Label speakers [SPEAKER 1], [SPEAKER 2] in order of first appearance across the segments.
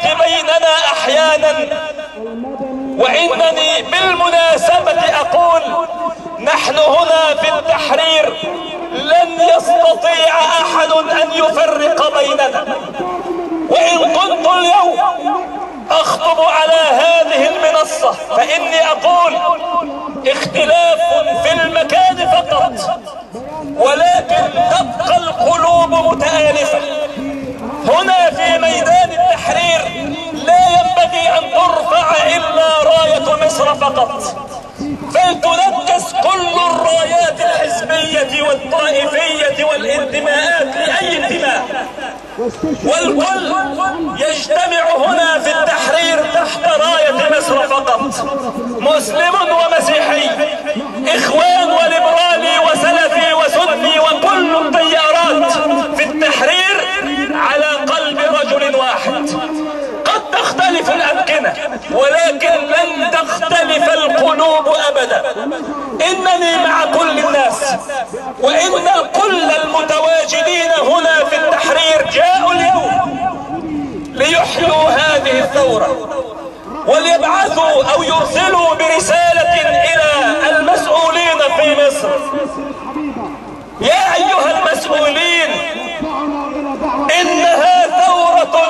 [SPEAKER 1] يأتي بيننا أحيانا، وإنني بالمناسبة أقول نحن هنا في التحرير لن يستطيع أحد أن يفرق بيننا. وإن كنت اليوم أخطب على هذه المنصة فإني أقول اختلاف في المكان فقط، ولكن تبقى القلوب متآلفة. هنا في ميدان التحرير لا ينبغي أن ترفع إلا راية مصر فقط، فلتنكس كل الرايات الحزبية والطائفية والانتماءات لأي انتماء، والكل يجتمع هنا في التحرير تحت راية مصر فقط، مسلم ومسيحي، إخوان وليبرالي وسلفي وسني، وكل التيارات في التحرير على قلب رجل واحد. قد تختلف الأمكنة ولكن لن تختلف القلوب أبدا. إنني مع كل الناس، وإن كل المتواجدين هنا في التحرير جاءوا اليوم ليحيوا هذه الثورة، وليبعثوا أو يرسلوا برسالة إلى المسؤولين في مصر: يا أيها المسؤولين، إنها ثورة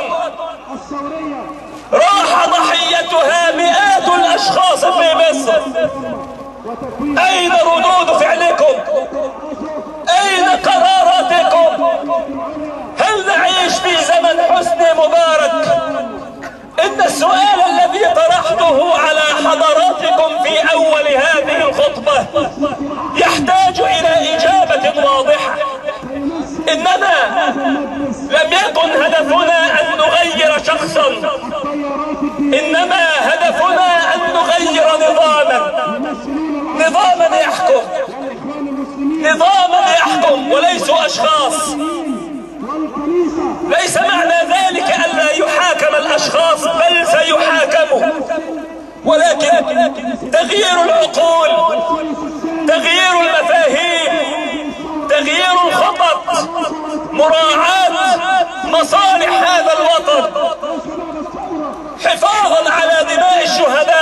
[SPEAKER 1] راح ضحيتها مئات الأشخاص في مصر. أين ردود فعلكم؟ أين قراراتكم؟ هل نعيش في زمن حسني مبارك؟ إن السؤال الذي طرحته على حضراتكم في أول هذه الخطبة يحتاج إلى إجابة واضحة. إننا لم يكن هدفنا أن نغير شخصا، إنما هدفنا أن نغير نظاما يحكم وليسوا أشخاص. ليس معنى ذلك ألا يحاكم الأشخاص، بل سيحاكموا، ولكن تغيير العقول، تغيير المفاهيم، تغيير الخطط، مراعاة مصالح هذا الوطن، حفاظا على دماء الشهداء